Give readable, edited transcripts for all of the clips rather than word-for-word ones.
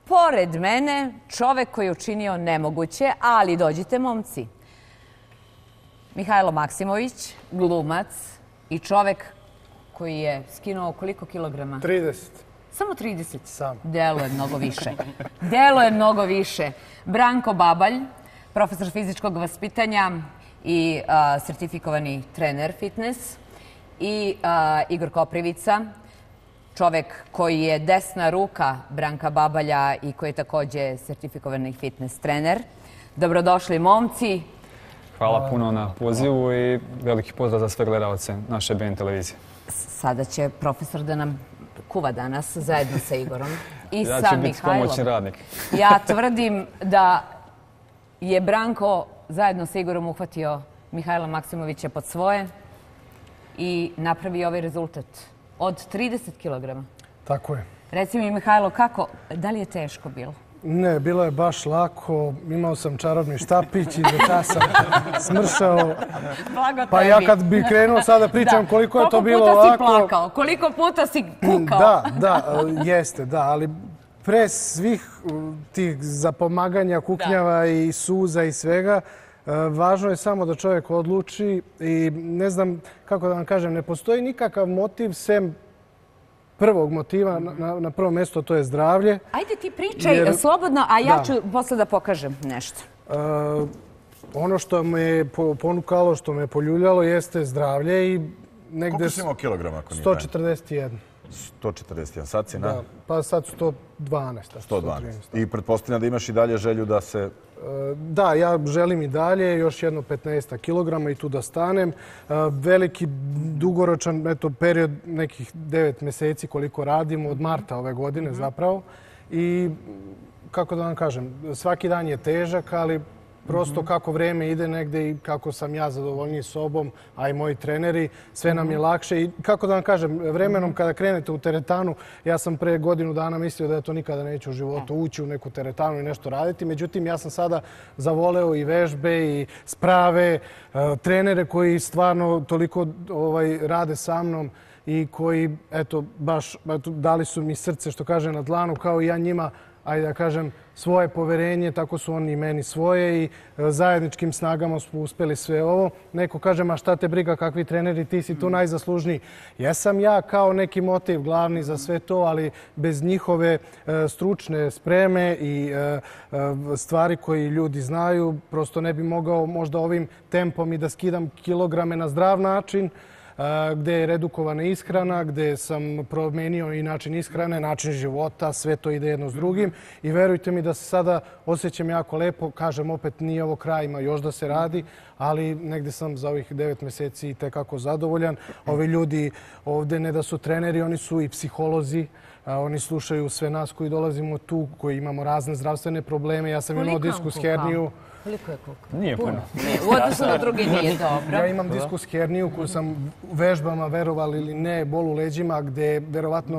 Pored mene, čovek koji je učinio nemoguće, ali dođite momci. Mihajlo Maksimović, glumac i čovek koji je skinuo koliko kilograma? 30. Samo 30? Samo. Delo je mnogo više. Delo je mnogo više. Branko Babalj, profesor fizičkog vaspitanja i sertifikovani trener fitness. I Igor Koprivica, čovek koji je desna ruka Branka Babalja i koji je takođe sertifikovani fitness trener. Dobrodošli, momci. Hvala puno na pozivu i veliki pozdrav za sve gledalce naše BN televizije. Sada će profesor da nam kuva danas zajedno sa Igorom i sa Mihajlom. Ja ću biti pomoćni radnik. Ja tvrdim da je Branko zajedno sa Igorom uhvatio Mihajla Maksimovića pod svoje i napravi ovaj rezultat od 30 kilograma. Tako je. Reci mi, Mihajlo, kako, da li je teško bilo? Ne, bilo je baš lako. Imao sam čarobni štapić i za čas sam smršao. Pa ja kad bi krenuo sada pričam koliko je to bilo lako. Koliko puta si plakao? Koliko puta si kukao? Da, jeste, da, ali pre svih tih zapomaganja, kuknjava i suza i svega, važno je samo da čovjek odluči i ne znam kako da vam kažem, ne postoji nikakav motiv sem prvog motiva na prvo mjesto, to je zdravlje. Ajde ti pričaj slobodno, a ja ću posle da pokažem nešto. Ono što me je ponukalo, što me je poljuljalo jeste zdravlje i negde... Koliko si imao kilograma? 141. 141. Sad si na? Pa sad 112. 112. I pretpostavljam da imaš i dalje želju da se... Da, ja želim i dalje, još jedno 15 kilograma i tu da stanem. Veliki, dugoročan period, nekih 9 mjeseci koliko radimo, od marta ove godine zapravo. I kako da vam kažem, svaki dan je težak, ali prosto kako vreme ide negde i kako sam ja zadovoljniji sobom, a i moji treneri, sve nam je lakše. I kako da vam kažem, vremenom kada krenete u teretanu, ja sam pre godinu dana mislio da ja to nikada neću u životu ući u neku teretanu i nešto raditi. Međutim, ja sam sada zavoleo i vežbe i sprave, trenere koji stvarno toliko rade sa mnom i koji, eto, baš dali su mi srce, što kaže, na dlanu, kao i ja njima, ajde da kažem, svoje poverenje, tako su oni i meni svoje i zajedničkim snagama smo uspeli sve ovo. Neko kaže, ma šta te briga, kakvi treneri, ti si tu najzaslužniji. Jesam ja kao neki motiv glavni za sve to, ali bez njihove stručne spreme i stvari koji ljudi znaju, prosto ne bi mogao možda ovim tempom i da skidam kilograme na zdrav način, gde je redukovana ishrana, gde sam promenio i način ishrane, način života, sve to ide jedno s drugim. I verujte mi da se sada osjećam jako lepo. Kažem, opet nije ovo kraj, ima još da se radi, ali negde sam za ovih 9 mjeseci i tekako zadovoljan. Ovi ljudi ovde ne da su treneri, oni su i psiholozi. Oni slušaju sve nas koji dolazimo tu, koji imamo razne zdravstvene probleme. Ja sam imao diskus herniju. Koliko je koliko? Nije puno. U odnosu na drugi nije dobro. Ja imam diskus herniju koju sam u vežbama, verovali ili ne, bol u leđima, gde verovatno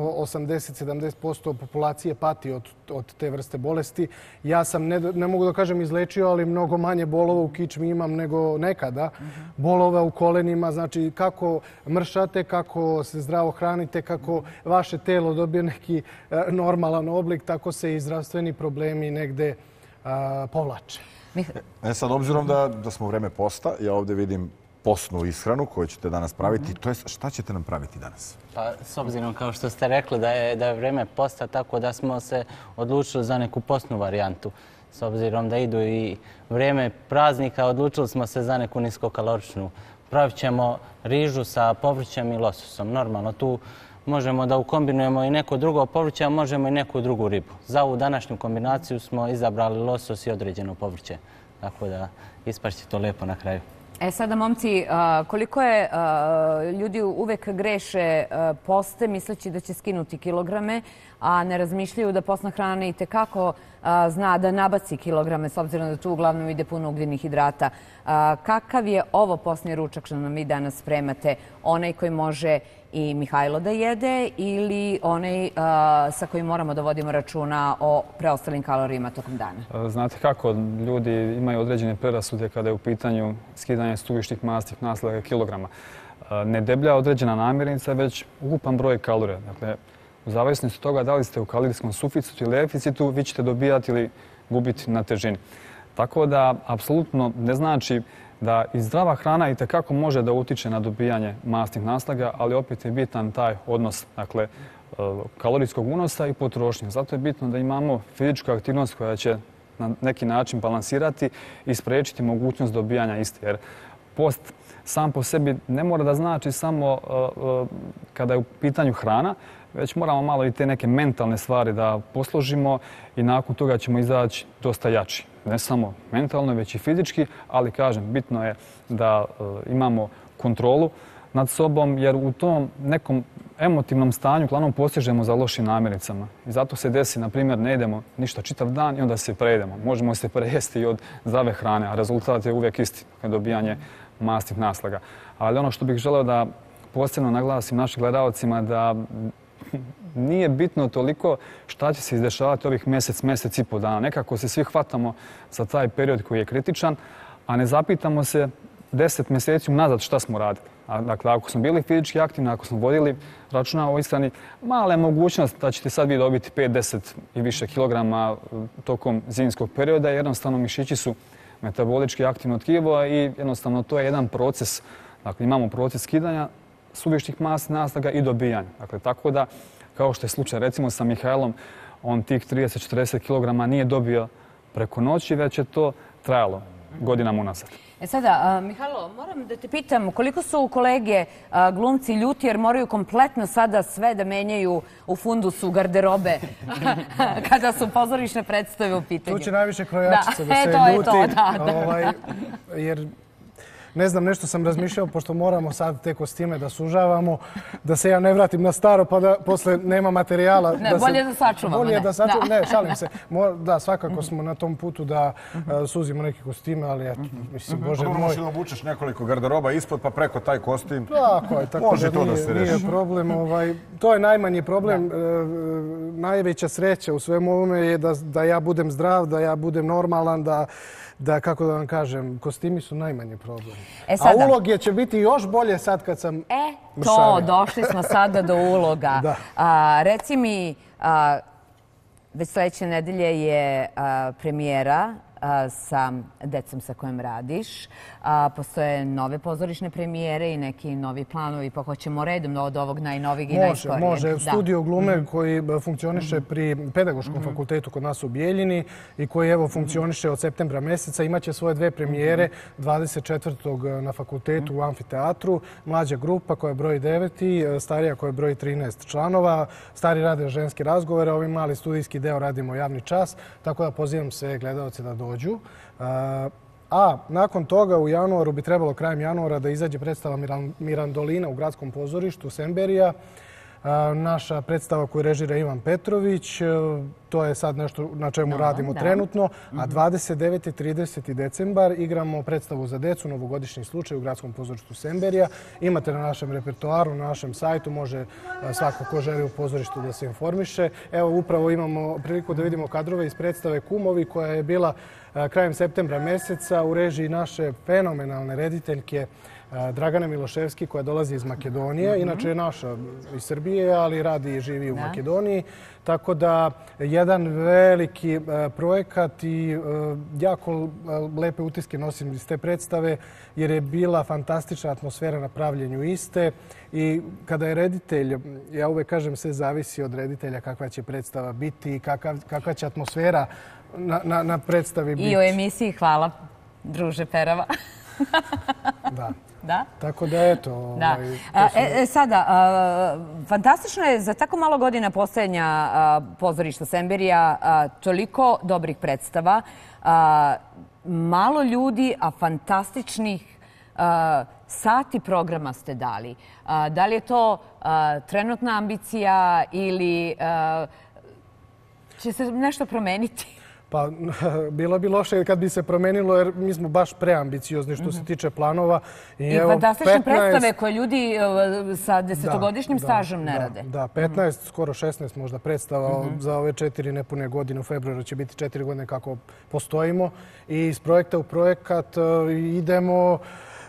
80-70% populacije pati od te vrste bolesti. Ja sam, ne mogu da kažem izlečio, ali mnogo manje bolova u kičmi imam nego nekada. Bolova u kolenima, znači kako mršate, kako se zdravo hranite, kako vaše telo dobije neki normalan oblik, tako se i zdravstveni problemi negde povlače. Sad, obzirom da smo u vreme posta, ja ovdje vidim postnu ishranu koju ćete danas praviti. To je, šta ćete nam praviti danas? Pa, s obzirom, kao što ste rekli, da je vreme posta, tako da smo se odlučili za neku postnu varijantu. S obzirom da idu i vrijeme praznika, odlučili smo se za neku niskokaloričnu. Pravit ćemo rižu sa povrćem i lososom. Normalno, tu možemo da ukombinujemo i neko drugo povrće, a možemo i neku drugu ribu. Za ovu današnju kombinaciju smo izabrali losos i određeno povrće. Tako da ispašće to lijepo na kraju. Sada, momci, koliko je ljudi uvek greše poste misleći da će skinuti kilograme, a ne razmišljaju da postna hrana i tekako zna da nabaci kilograme, s obzirom da tu uglavnom ide puno ugljenih hidrata. Kakav je ovo postni ručak što nam vi danas spremate? Onaj koji može i Mihajlo da jede ili onaj sa kojim moramo da vodimo računa o preostalim kalorijima tokom dana? Znate kako, ljudi imaju određene prerasude kada je u pitanju skidanje suvišnih masnih naslaga kilograma. Ne deblja određena namirnica, već ukupan broj kalorija. Dakle, U zavisnosti od toga da li ste u kalorijskom suficitu ili deficitu, vi ćete dobijati ili gubiti na težini. Tako da, apsolutno ne znači da i zdrava hrana itekako može da utiče na dobijanje masnih naslaga, ali opet je bitan taj odnos, dakle, kalorijskog unosa i potrošnje. Zato je bitno da imamo fizičku aktivnost koja će na neki način balansirati i spriječiti mogućnost dobijanja iste. Jer post sam po sebi ne mora da znači samo kada je u pitanju hrana, već moramo malo i te neke mentalne stvari da posložimo i nakon toga ćemo izaći dosta jači. Ne samo mentalno, već i fizički, ali kažem, bitno je da imamo kontrolu nad sobom, jer u tom nekom emotivnom stanju uglavnom postižemo za lošim namirnicama. I zato se desi, na primjer, ne jedemo ništa čitav dan i onda se prejedemo. Možemo se prejesti i od zdrave hrane, a rezultat je uvijek isti, dobijanje masnih naslaga. Ali ono što bih želeo da posebno naglasim našim gledalcima da nije bitno toliko šta će se izdešavati ovih mjesec i pol dana. Nekako se svi hvatamo za taj period koji je kritičan, a ne zapitamo se 10 mjeseci unazad šta smo radili. Dakle, ako smo bili fizički aktivni, ako smo vodili računa o ishrani, mala je mogućnost da ćete sad vi dobiti 5, 10 i više kilograma tokom zimskog perioda. Jednostavno, mišići su metabolički aktivno tkivo i jednostavno to je jedan proces. Dakle, imamo proces skidanja suvišnih masnih naslaga i dobijanja. Dakle, tako da, kao što je slučaj recimo sa Mihajlom, on tih 30-40 kilograma nije dobio preko noći, već je to trajalo godinama unazad. Sada, Mihajlo, moram da te pitam koliko su kolege glumci ljuti jer moraju kompletno sada sve da menjaju u fundusu garderobe kada su pozorišne predstave u pitanju. Tu će najviše krojačica da se ljuti. Jer ne znam, nešto sam razmišljao, pošto moramo sad te kostime da sužavamo, da se ja ne vratim na staro pa da posle nema materijala. Bolje da sačuvamo. Bolje da sačuvamo. Ne, šalim se. Da, svakako smo na tom putu da suzimo neke kostime, ali eto, mislim, Bože moj. Možeš da obučeš nekoliko garderoba ispod, pa preko taj kostim. Tako je, tako da nije problem. To je najmanji problem. Najveća sreća u svemu ovome je da ja budem zdrav, da ja budem normalan, da, kako da vam kažem, kostimi su najmanji problem. A uloge će biti još bolje sad kad sam mršavio. Došli smo sada do uloga. Reci mi, već sljedeće nedelje je premijera sa decom sa kojim radiš. Postoje nove pozorišne premijere i neki novi planovi, pa hoćemo redom od ovog najnovijeg i najskorijeg. Može. Studio glume koji funkcioniše pri Pedagoškom fakultetu kod nas u Bijeljini i koji evo funkcioniše od septembra mjeseca. Imaće svoje 2 premijere 24. na fakultetu u amfiteatru. Mlađa grupa koja broji 9, starija koja broji 13 članova. Stari rade ženske razgovore, ovi mali studijski deo radimo javni čas, tako da pozivam se gledalce da dođu. A nakon toga u januaru bi trebalo krajem januara da izađe predstava Mirandolina u Gradskom pozorištu Semberija. Naša predstava koju režira Ivan Petrović, to je sad nešto na čemu radimo trenutno. A 29. i 30. decembar igramo predstavu za decu, novogodišnji slučaj u Gradskom pozorištu Semberija. Imate na našem repertoaru, na našem sajtu, može svako ko želi u pozorištu da se informiše. Evo, upravo imamo priliku da vidimo kadrove iz predstave Kumovi koja je bila krajem septembra mjeseca u režiji naše fenomenalne rediteljke Dragane Miloševski koja dolazi iz Makedonije. Inače je naša iz Srbije, ali radi i živi u Makedoniji. Tako da jedan veliki projekat i jako lepe utiske nosim iz te predstave jer je bila fantastična atmosfera na pravljenju iste. I kada je reditelj, ja uvek kažem sve zavisi od reditelja kakva će predstava biti i kakva će atmosfera na predstavi biti. I u emisiji hvala, druže Perava. Da. Tako da eto. Sada, fantastično je za tako malo godina postojanja pozorišta Semberija toliko dobrih predstava, malo ljudi, a fantastičnih sati programa ste dali. Da li je to trenutna ambicija ili će se nešto promeniti? Pa bilo bi loše kad bi se promenilo jer mi smo baš preambiciozni što se tiče planova. I fantastične predstave koje ljudi sa 10-godišnjim stažom ne rade. Da, 15, skoro 16 možda predstava za ove 4 nepune godine. U februaru će biti 4 godine kako postojimo. I iz projekta u projekat idemo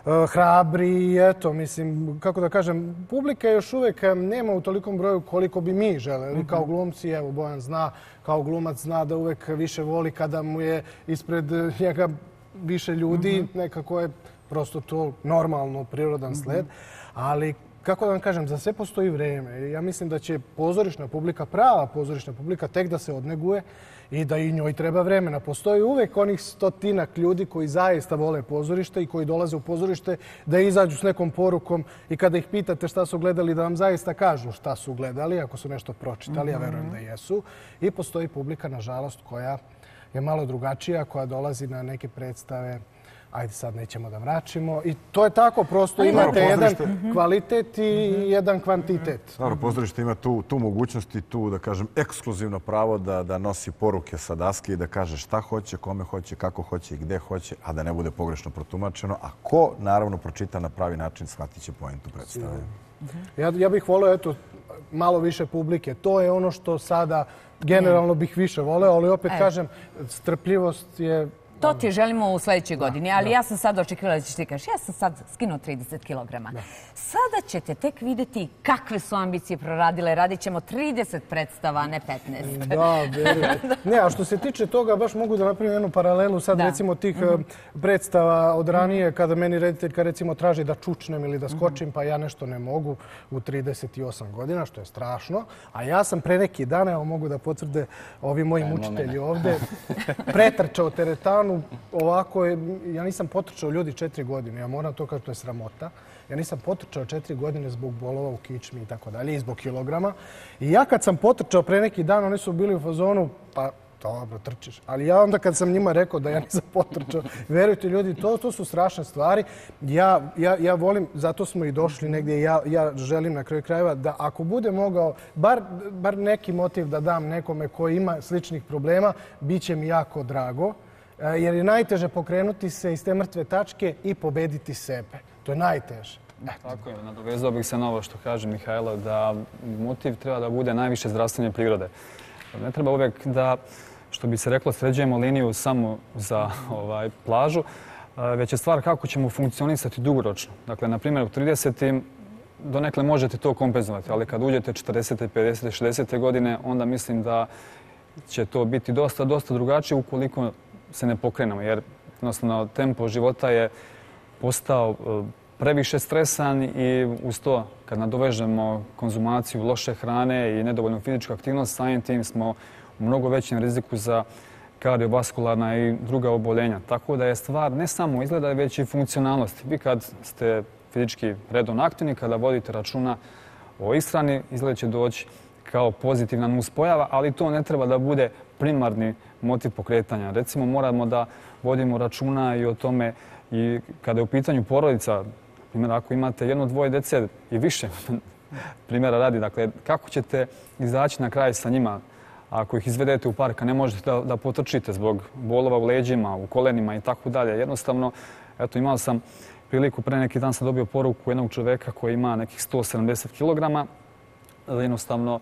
hrabri i eto, mislim, kako da kažem, publika još uvijek nema u tolikom broju koliko bi mi želeli. Kao glumci, evo, Bojan zna, kao glumac zna da uvijek više voli kada mu je ispred njega više ljudi, nekako je prosto to normalno, prirodan sled, ali kako da vam kažem, za sve postoji vreme. Ja mislim da će pozorišna publika, prava pozorišna publika, tek da se odneguje i da i njoj treba vremena. Postoji uvek onih 100-ak ljudi koji zaista vole pozorište i koji dolaze u pozorište da izađu s nekom porukom i kada ih pitate šta su gledali, da vam zaista kažu šta su gledali, ako su nešto pročitali, ja verujem da jesu. I postoji publika, nažalost, koja je malo drugačija, koja dolazi na neke predstave, ajde sad nećemo da vraćimo. I to je tako, prosto imate jedan kvalitet i jedan kvantitet. Dobro, pozorište ima tu mogućnost i tu, da kažem, ekskluzivno pravo da nosi poruke sa daske i da kaže šta hoće, kome hoće, kako hoće i gde hoće, a da ne bude pogrešno protumačeno. A ko, naravno, pročita na pravi način, shvatit će poentu predstave. Ja bih voleo, eto, malo više publike. To je ono što sada generalno bih više voleo, ali opet kažem, strpljivost je... To ti želimo u sljedećoj godini, ali ja sam sad očekivala da ćeš ti kaži, ja sam sad skinuo 30 kilograma. Sada ćete tek vidjeti kakve su ambicije proradile. Radit ćemo 30 predstava, a ne 15. Da, verujte. Ne, a što se tiče toga, baš mogu da napravim jednu paralelu. Sad recimo tih predstava od ranije, kada meni rediteljka recimo traži da čučnem ili da skočim, pa ja nešto ne mogu u 38 godina, što je strašno. A ja sam pre neki dan, evo mogu da potvrde ovi moji mučitelji ovde, pretrčao teretanu. Ovako, ja nisam potrčao ljudi 4 godine. Ja moram to kažem, to je sramota. Ja nisam potrčao 4 godine zbog bolova u kičmi i tako dalje, i zbog kilograma. I ja kad sam potrčao pre neki dan, oni su bili u fazonu, pa dobro, trčiš. Ali ja onda kad sam njima rekao da ja nisam potrčao, verujte ljudi, to su strašne stvari. Ja volim, zato smo i došli negdje, ja želim na kraju krajeva da ako bude mogao bar neki motiv da dam nekome koji ima sličnih problema, bit će mi jako drago. Jer je najteže pokrenuti se iz te mrtve tačke i pobediti sebe. To je najteže. Tako je, nadovezao bih se na ovo što kaže Mihajlo, da motiv treba da bude najviše zdravstvene prirode. Ne treba uvijek da, što bi se reklo, sređujemo liniju samo za plažu, već je stvar kako ćemo funkcionisati dugoročno. Dakle, na primjer, u 30. donekle možete to kompenzovati, ali kad uđete 40. 50. 60. godine, onda mislim da će to biti dosta drugačije ukoliko se ne pokrenemo, jer jednostavno tempo života je postao previše stresan i uz to kad nadovežemo konzumaciju loše hrane i nedovoljnu fizičku aktivnost, samim tim smo u mnogo većem riziku za kardiovaskularna i druga oboljenja. Tako da je stvar ne samo izgleda, već i funkcionalnosti. Vi kad ste fizički redovno aktivni, kada vodite računa o ishrani, izgleda će doći kao pozitivna nuspojava, ali to ne treba da bude primarni motiv pokretanja. Recimo, moramo da vodimo računa i o tome i kada je u pitanju porodica, primjer, ako imate 1-2 djece i više, primjera radi, dakle, kako ćete izaći na kraj sa njima ako ih izvedete u park, a ne možete da potrčite zbog bolova u leđima, u kolenima i tako dalje. Jednostavno, eto, imao sam priliku, pre neki dan sam dobio poruku jednog čovjeka koji ima nekih 170 kg, jednostavno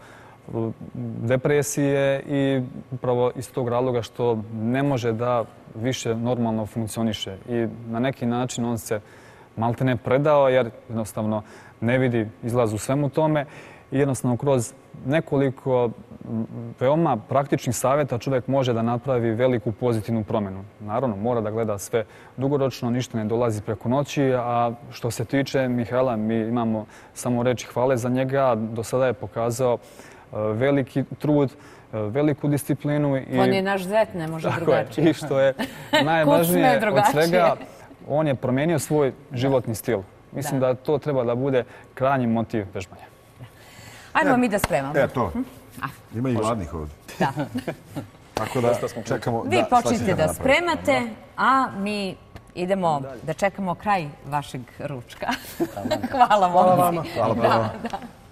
depresije i upravo iz tog razloga što ne može da više normalno funkcioniše. I na neki način on se maltene predao jer jednostavno ne vidi izlaz u svemu tome i jednostavno kroz nekoliko veoma praktičnih savjeta čovjek može da napravi veliku pozitivnu promjenu. Naravno, mora da gleda sve dugoročno, ništa ne dolazi preko noći, a što se tiče Mihajla, mi imamo samo reči hvale za njega. Do sada je pokazao veliki trud, veliku disciplinu. On je naš zet, ne može drugačije. I što je najvažnije od svega, on je promijenio svoj životni stil. Mislim da to treba da bude krajnji motiv vežbanja. Ajmo mi da spremamo. To. Ima i gladnih ovdje. Da. Tako da čekamo. Vi počnite da spremate, a mi idemo da čekamo kraj vašeg ručka. Hvala vam. Hvala vama.